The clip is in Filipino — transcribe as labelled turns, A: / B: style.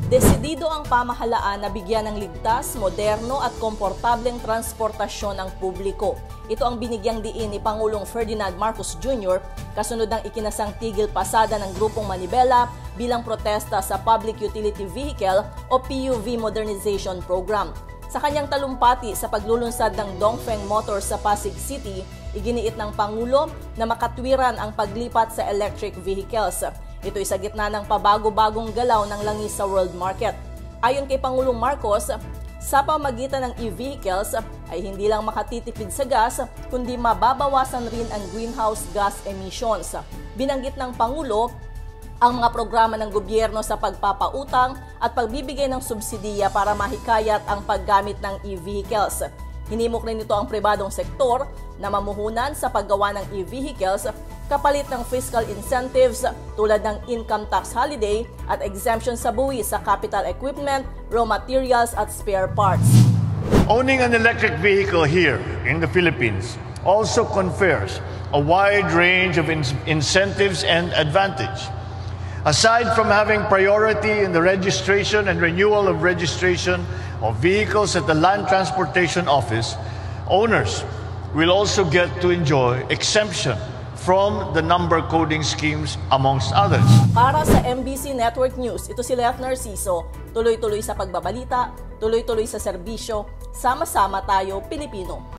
A: Desidido ang pamahalaan na bigyan ng ligtas, moderno at komportableng transportasyon ang publiko. Ito ang binigyang diin ni Pangulong Ferdinand Marcos Jr. kasunod ng ikinasang tigil pasada ng Grupong Manibela bilang protesta sa Public Utility Vehicle o PUV Modernization Program. Sa kanyang talumpati sa paglulunsad ng Dongfeng Motors sa Pasig City, iginiit ng Pangulo na makatwiran ang paglipat sa electric vehicles. Ito'y sa gitna ng pabago-bagong galaw ng langis sa world market. Ayon kay Pangulong Marcos, sa pamagitan ng e-vehicles ay hindi lang makatitipid sa gas, kundi mababawasan rin ang greenhouse gas emissions. Binanggit ng Pangulo ang mga programa ng gobyerno sa pagpapautang at pagbibigay ng subsidiya para mahikayat ang paggamit ng e-vehicles. Hinimok rin nito ang pribadong sektor na mamuhunan sa paggawa ng e-vehicles kapalit ng fiscal incentives tulad ng income tax holiday at exemption sa buwis sa capital equipment, raw materials at spare parts.
B: Owning an electric vehicle here in the Philippines also confers a wide range of incentives and advantage. Aside from having priority in the registration and renewal of registration of vehicles at the Land Transportation Office, owners will also get to enjoy exemption from the number coding schemes, amongst others.
A: Para sa MBC Network News, ito si Lef Narciso. Tuloy-tuloy sa pagbabalita, tuloy-tuloy sa serbisyo, sama-sama tayo Pilipino.